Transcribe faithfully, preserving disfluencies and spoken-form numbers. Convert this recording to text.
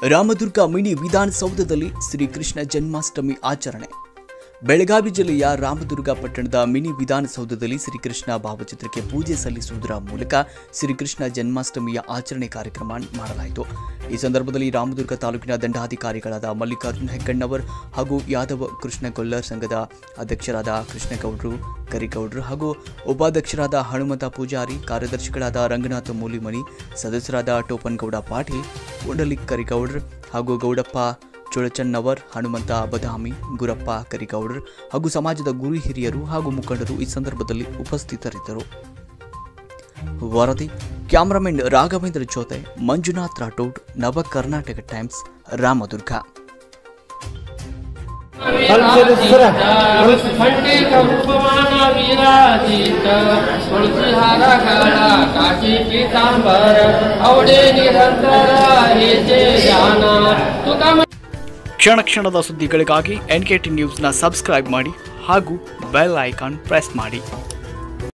Ramdurg mini ವಿಧಾನಸೌಧದಲ್ಲಿ ಶ್ರೀಕೃಷ್ಣ ಜನ್ಮಾಷ್ಟಮಿ ಆಚರಣೆ. ಬೆಳಗಾವಿ ಜಿಲ್ಲೆಯ ರಾಮದುರ್ಗ ಪಟ್ಟಣದ ಮಿನಿ ವಿಧಾನಸೌಧದಲ್ಲಿ ಶ್ರೀಕೃಷ್ಣ ಭಾವಚಿತ್ರಕ್ಕೆ ಪೂಜೆ ಸಲ್ಲಿಸುವುದರ ಮೂಲಕ ಶ್ರೀಕೃಷ್ಣ ಜನ್ಮಾಷ್ಟಮಿಯ ಆಚರಣೆ ಕಾರ್ಯಕ್ರಮ ಮಾಡಲಾಯಿತು. ಈ ಸಂದರ್ಭದಲ್ಲಿ ರಾಮದುರ್ಗ ತಾಲೂಕಿನ ದಂಡಾಧಿಕಾರಿಗಳಾದ ಮಲ್ಲಿಕಾರ್ಜುನ ಹೆಗ್ಗಣ್ಣವರ್ ಹಾಗೂ ಯಾದವ ಕೃಷ್ಣಗೊಲ್ಲರ್ ಸಂಘದ ಅಧ್ಯಕ್ಷರಾದ ಕೃಷ್ಣಗೌಡರು ಕರಿಗೌಡರು ಹಾಗೂ ಉಪಾಧ್ಯಕ್ಷರಾದ ಹನುಮಂತ ಪೂಜಾರಿ, ಕಾರ್ಯದರ್ಶಿಗಳಾದ ರಂಗನಾಥ ಮೂಲಿಮನಿ, ಸದಸ್ಯರಾದ ಟೋಪನ್ಗೌಡ ಪಾಟೀಲ್, ಪುಂಡಲಿಕ್ ಕರಿಗೌಡರ್ ಹಾಗೂ ಗೌಡಪ್ಪ ಚೋಳಚನ್ನವರ್, ಹನುಮಂತ ಬದಾಮಿ, ಗುರಪ್ಪ ಕರಿಗೌಡರ್ ಹಾಗೂ ಸಮಾಜದ ಗುರು ಹಿರಿಯರು ಹಾಗೂ ಮುಖಂಡರು ಈ ಸಂದರ್ಭದಲ್ಲಿ ಉಪಸ್ಥಿತರಿದ್ದರು. ವರದಿ ಕ್ಯಾಮರಾಮನ್ ರಾಘವೇಂದ್ರ ಜೊತೆ ಮಂಜುನಾಥ್ ರಾಠೋಡ್, ನವ ಕರ್ನಾಟಕ ಟೈಮ್ಸ್, ರಾಮದುರ್ಗ. ಕ್ಷಣ ಕ್ಷಣದ ಸುದ್ದಿಗಳಿಗಾಗಿ ಎನ್ ಕೆ ಟಿ ನ್ಯೂಸ್ನ ಸಬ್ಸ್ಕ್ರೈಬ್ ಮಾಡಿ ಹಾಗೂ ಬೆಲ್ ಐಕಾನ್ ಪ್ರೆಸ್ ಮಾಡಿ.